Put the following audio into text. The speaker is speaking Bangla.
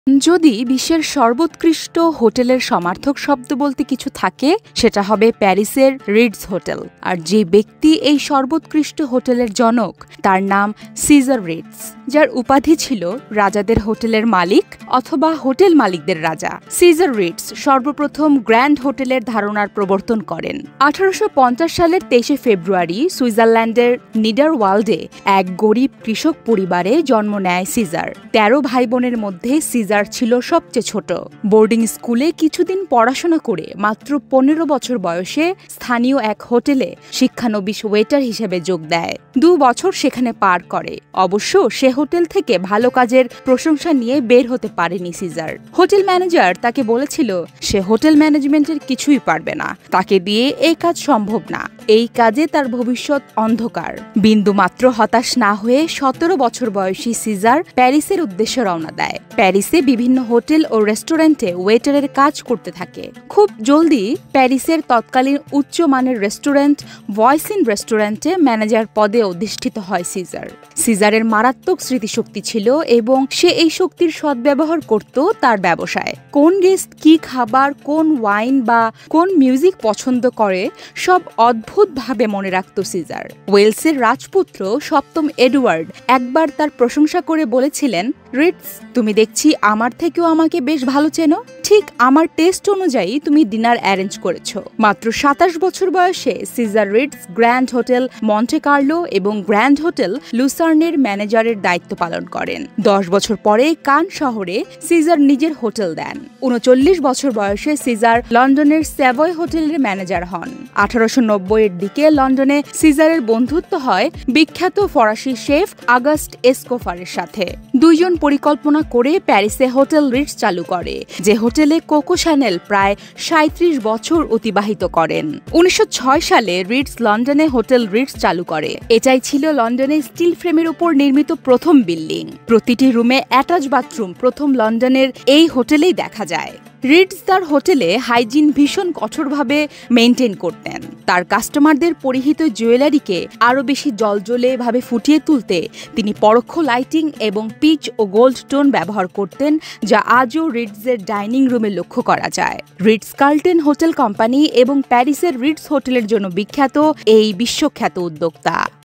যদি বিশ্বের সর্বোৎকৃষ্ট হোটেলের সমার্থক শব্দ বলতে কিছু থাকে সেটা হবে প্যারিসের রিটজ হোটেল। আর যে ব্যক্তি এই সর্বোৎকৃষ্ট হোটেলের জনক তার নাম সিজার রিটজ, যার উপাধি ছিল রাজাদের হোটেলের মালিক অথবা হোটেল মালিকদের রাজা। সিজার রিটজ সর্বপ্রথম গ্র্যান্ড হোটেলের ধারণার প্রবর্তন করেন। 1850 সালের 23 ফেব্রুয়ারি সুইজারল্যান্ডের নিডারওয়াল্ডে এক গরিব কৃষক পরিবারে জন্ম নেয় সিজার। 13 ভাই বোনের মধ্যে সিজার ছিল সবচেয়ে ছোট। বোর্ডিং স্কুলে কিছুদিন পড়াশোনা করে মাত্র 15 বছর বয়সে স্থানীয় এক হোটেলে শিক্ষানবিশ ওয়েটার হিসেবে যোগ দেয়। 2 বছর সেখানে পার করে। অবশ্য সে হোটেল থেকে ভালো কাজের প্রশংসা নিয়ে বের হতে পারেনি সিজার। হোটেল ম্যানেজার তাকে বলেছিল সে হোটেল ম্যানেজমেন্টের কিছুই পারবে না, তাকে দিয়ে এই কাজ সম্ভব না, এই কাজে তার ভবিষ্যৎ অন্ধকার। বিন্দুমাত্র হতাশ না হয়ে 17 বছর বয়সী সিজার প্যারিসের উদ্দেশ্যে রওনা দেয়। প্যারিসে বিভিন্ন হোটেল ও রেস্টুরেন্টে ওয়েটারের কাজ করতে থাকে। খুব জলদি প্যারিসের তৎকালীন উচ্চমানের রেস্টুরেন্ট ভয়েসিন রেস্টুরেন্টে ম্যানেজার পদে অধিষ্ঠিত হয় সিজার। সিজারের মারাত্মক স্মৃতিশক্তি ছিল এবং সে এই শক্তির সদ্ব্যবহার করত তার ব্যবসায়। কোন গেস্ট কি খাবার, কোন ওয়াইন বা কোন মিউজিক পছন্দ করে সব অদ্ভুতভাবে মনে রাখত সিজার। ওয়েলসের রাজপুত্র সপ্তম এডওয়ার্ড একবার তার প্রশংসা করে বলেছিলেন, রিটজ, তুমি দেখছি আমার থেকেও আমাকে বেশ ভালো চেনো। ঠিক আমার টেস্ট অনুযায়ী তুমি ডিনার অ্যারেঞ্জ করেছো। মাত্র 27 বছর বয়সে Cesar Ritz Grand Hotel Monte Carlo এবং গ্র্যান্ড হোটেল লুসার্নের ম্যানেজারের দায়িত্ব পালন করেন। 10 বছর পরে কান শহরে সিজার নিজের হোটেল দেন। 39 বছর বয়সে সিজার লন্ডনের স্যাভয় হোটেলের ম্যানেজার হন। 1890-এর দিকে লন্ডনে সিজারের বন্ধুত্ব হয় বিখ্যাত ফরাসি শেফ আগস্ট এসকোফারের সাথে। দুইজন পরিকল্পনা করে প্যারিসে হোটেল রিটজ চালু করে, যে হোটেলে কোকো শ্যানেল প্রায় 37 বছর অতিবাহিত করেন। 1906 সালে রিটজ লন্ডনে হোটেল রিটজ চালু করে। এটাই ছিল লন্ডনের স্টিল ফ্রেমের উপর নির্মিত প্রথম বিল্ডিং। প্রতিটি রুমে অ্যাটাচ বাথরুম প্রথম লন্ডনের এই হোটেলেই দেখা যায়। রিটজ তার হোটেলে হাইজিন ভীষণ কঠোরভাবে মেনটেন করতেন। তার কাস্টমারদের পরিহিত জুয়েলারিকে আরও বেশি জলজলে ভাবে ফুটিয়ে তুলতে তিনি পরোক্ষ লাইটিং এবং পিচ ও গোল্ড টোন ব্যবহার করতেন, যা আজও রিটজের ডাইনিং রুমে লক্ষ্য করা যায়। রিটজ কার্লটন হোটেল কোম্পানি এবং প্যারিসের রিটজ হোটেলের জন্য বিখ্যাত এই বিশ্বখ্যাত উদ্যোক্তা।